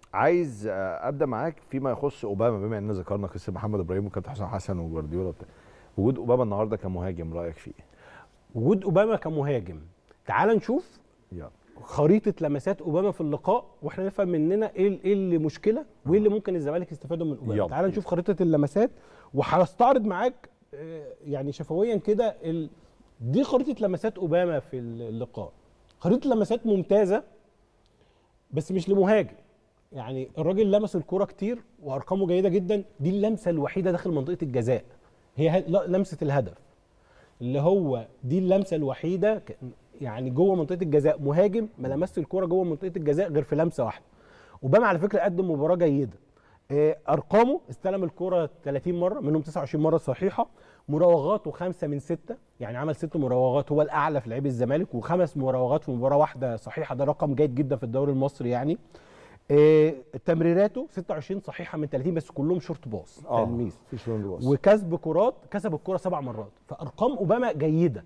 عايز ابدا معاك فيما يخص اوباما، بما اننا ذكرنا قصه محمد ابراهيم وكابتن حسام حسن وجوارديولا وبتاع. وجود اوباما النهارده كمهاجم، رايك فيه؟ وجود اوباما كمهاجم، تعال نشوف يلا. خريطه لمسات اوباما في اللقاء واحنا نفهم مننا ايه اللي مشكله وايه اللي ممكن الزمالك يستفاده من اوباما. تعال نشوف خريطه اللمسات وهستعرض معاك يعني شفويا كده دي خريطه لمسات اوباما في اللقاء. خريطه لمسات ممتازه بس مش لمهاجم، يعني الراجل لمس الكرة كتير وارقامه جيده جدا. دي اللمسه الوحيده داخل منطقه الجزاء، هي لمسه الهدف اللي هو دي اللمسه الوحيده يعني جوه منطقه الجزاء. مهاجم ما لمسش الكرة جوه منطقه الجزاء غير في لمسه واحده. اوباما على فكره قدم مباراه جيده. ارقامه استلم الكرة 30 مره، منهم 29 مره صحيحه. مراوغاته 5 من 6، يعني عمل 6 مراوغات، هو الاعلى في لعيب الزمالك، و5 مراوغات في مباراه واحده صحيحه. ده رقم جيد جدا في الدوري المصري يعني. تمريراته 26 صحيحه من 30، بس كلهم شورت باص تلميذ. مفيش لونج باص. وكسب كرات، كسب الكره 7 مرات. فارقام اوباما جيده،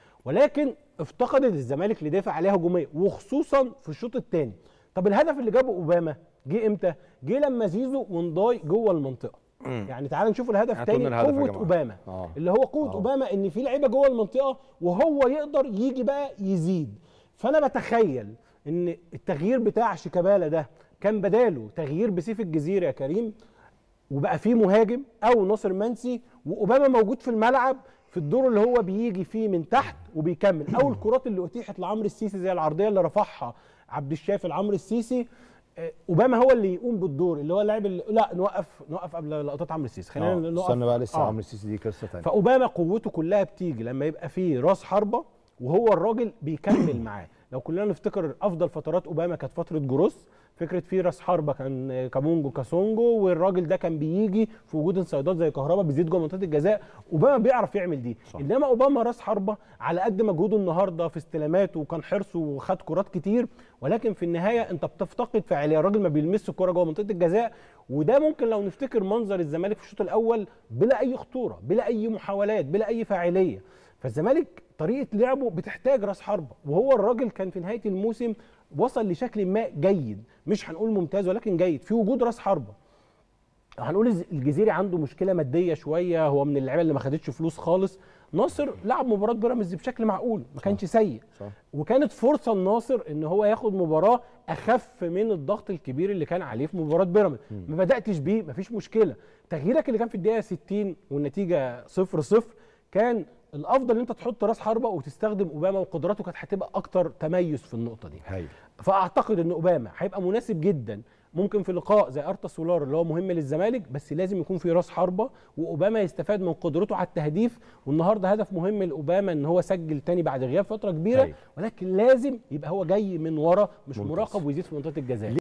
ولكن افتقدت الزمالك لدافع عليها هجوميه، وخصوصا في الشوط الثاني. طب الهدف اللي جابه اوباما جه امتى؟ جه لما زيزو ونداي جوه المنطقه. يعني تعال نشوف الهدف الثاني. قوه اوباما اللي هو قوه اوباما ان في لعيبه جوه المنطقه وهو يقدر يجي بقى يزيد. فانا بتخيل ان التغيير بتاع شيكابالا ده كان بداله تغيير بسيف الجزيره يا كريم، وبقى فيه مهاجم او ناصر منسي، واوباما موجود في الملعب في الدور اللي هو بيجي فيه من تحت وبيكمل. او الكرات اللي اتيحت لعمرو السيسي زي العرضيه اللي رفعها عبد الشافي لعمرو السيسي، اوباما هو اللي يقوم بالدور، اللي هو اللاعب اللي لا نوقف قبل لقطات عمرو السيسي. خلينا نوقف، استنى بقى لسه. عمرو السيسي دي قصه ثانيه. فاوباما قوته كلها بتيجي لما يبقى فيه راس حربه وهو الراجل بيكمل معاه. لو كلنا نفتكر افضل فترات اوباما كانت فتره جروس، فكره في راس حربه كان كامونجو كاسونجو، والراجل ده كان بيجي في وجود انسايدات زي كهربا بيزيد جوه منطقه الجزاء. اوباما بيعرف يعمل دي. صح. انما اوباما راس حربه على قد مجهوده النهارده في استلاماته وكان حرصه وخد كرات كتير، ولكن في النهايه انت بتفتقد فعاليه. الراجل ما بيلمسش الكره جوه منطقه الجزاء، وده ممكن لو نفتكر منظر الزمالك في الشوط الاول بلا اي خطوره، بلا اي محاولات، بلا اي فاعليه. فالزمالك طريقه لعبه بتحتاج راس حربه، وهو الراجل كان في نهايه الموسم وصل لشكل ما جيد، مش هنقول ممتاز ولكن جيد في وجود راس حربه. هنقول الجزيري عنده مشكله ماديه شويه، هو من اللعيبه اللي ما خدتش فلوس خالص. ناصر لعب مباراه بيراميدز بشكل معقول، ما كانش سيء. صح. وكانت فرصه لناصر ان هو ياخد مباراه اخف من الضغط الكبير اللي كان عليه في مباراه بيراميدز. ما بداتش بيه، مفيش مشكله. تغييرك اللي كان في الدقيقه 60 والنتيجه 0-0 كان الافضل ان انت تحط راس حربه وتستخدم اوباما، وقدراته كانت هتبقى اكتر تميز في النقطه دي. هاي. فاعتقد ان اوباما هيبقى مناسب جدا ممكن في لقاء زي ارتا سولار اللي هو مهم للزمالك، بس لازم يكون في راس حربه واوباما يستفاد من قدرته على التهديف. والنهارده هدف مهم لاوباما ان هو سجل تاني بعد غياب فتره كبيره. هاي. ولكن لازم يبقى هو جاي من ورا، مش مراقب ويزيد في منطقه الجزاء.